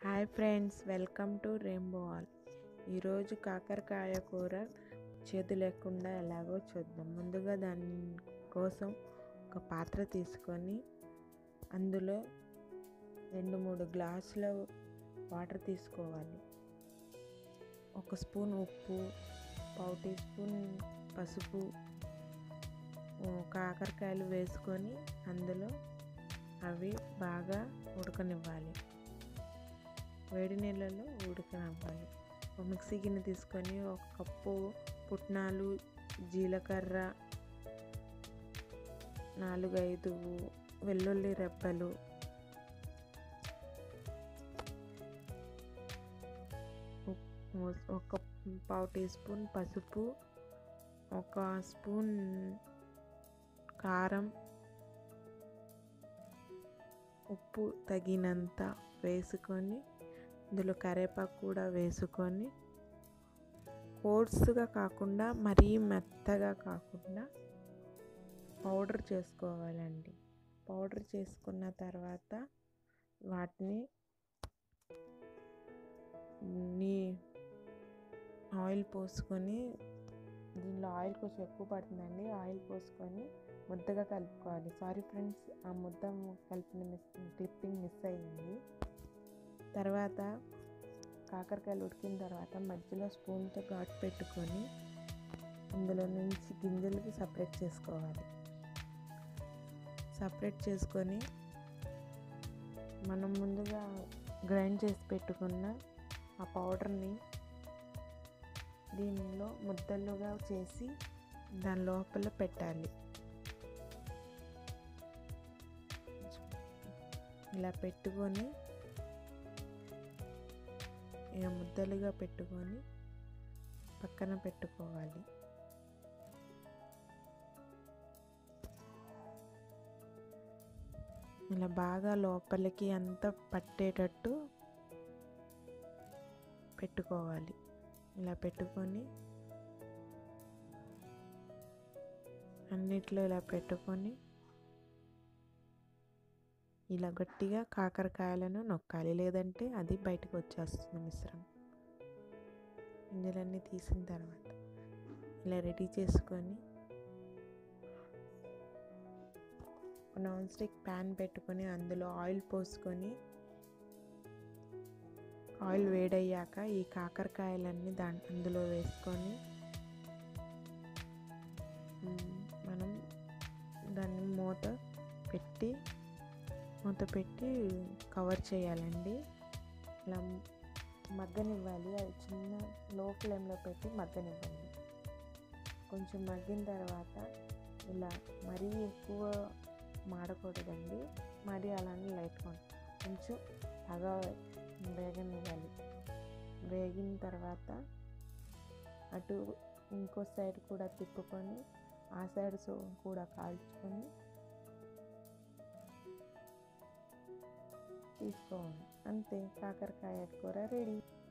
Hi friends, welcome to rainbow all. ఈరోజు కాకరకాయ కూర చేదు లేకుండా ఎలాగో చూద్దాం. ముందుగా దాని కోసం ఒక పాత్ర తీసుకొని అందులో 2-3 గ్లాసుల వాటర్ తీసుకోవాలి. 1 స్పూన్ ఉప్పు, 1/2 టీ స్పూన్ పసుపు, కాకరకాయలు వేసుకొని అందులో అవి బాగా ఉడకనివ్వాలి. వేడి నీళ్ళలో ఉడకనివ్వాలి. ఒక మిక్సీ గిన్నె తీసుకొని 1 కప్పు పుట్నాలు, జీలకర్ర, 4-5 వెల్లుల్లి రెబ్బలు, 1/2 టీ స్పూన్ పసుపు, 1 స్పూన్ కారం, ఉప్పు తగినంత వేసుకొని ఇందులో కరివేపాకు కూడా వేసుకొని కోర్సుగా కాకుండా మరీ మెత్తగా కాకుండా పౌడర్ చేసుకోవాలండి. పౌడర్ చేసుకున్న తర్వాత వాటిని ఆయిల్ పోసుకొని, దీనిలో ఆయిల్ కొంచెం ఎక్కువ పడుతుందండి, ఆయిల్ పోసుకొని ముద్దగా కలుపుకోవాలి. సారీ ఫ్రెండ్స్, ఆ ముద్ద కలిపిన క్లిప్పింగ్ మిస్ అయ్యింది. తర్వాత కాకరకాయలు ఉడికిన తర్వాత మధ్యలో స్పూన్తో ఘాటు పెట్టుకొని అందులో నుంచి గింజలకి సపరేట్ చేసుకోవాలి. సపరేట్ చేసుకొని మనం ముందుగా గ్రైండ్ చేసి పెట్టుకున్న ఆ పౌడర్ని దీనిలో ముద్దలుగా చేసి దాని లోపల పెట్టాలి. ఇలా పెట్టుకొని ఇక ముద్దలుగా పెట్టుకొని పక్కన పెట్టుకోవాలి. ఇలా బాగా లోపలికి అంతా పట్టేటట్టు పెట్టుకోవాలి. ఇలా పెట్టుకొని అన్నిట్లో ఇలా పెట్టుకొని ఇలా గట్టిగా కాకరకాయలను నొక్కాలి, లేదంటే అది బయటకు వచ్చేస్తుంది మిశ్రమం. గింజలన్నీ తీసిన తర్వాత ఇలా రెడీ చేసుకొని నాన్ స్టిక్ ప్యాన్ పెట్టుకొని అందులో ఆయిల్ పోసుకొని ఆయిల్ వేడయ్యాక ఈ కాకరకాయలన్నీ అందులో వేసుకొని మనం దాన్ని మూత పెట్టి కవర్ చేయాలండి. ఇలా మగ్గనివ్వాలి. అది చిన్న లో ఫ్లేమ్లో పెట్టి మగ్గనివ్వండి. కొంచెం మగ్గిన తర్వాత ఇలా మరీ ఎక్కువ మాడకూడదండి, మరీ అలానే లైట్గా కొంచెం బాగా వేగనివ్వాలి. వేగిన తర్వాత అటు ఇంకో సైడ్ కూడా తిప్పుకొని ఆ సైడ్ కూడా కాల్చుకొని తీసుకోవాలి. అంతే, కాకరకాయ కూర రెడీ.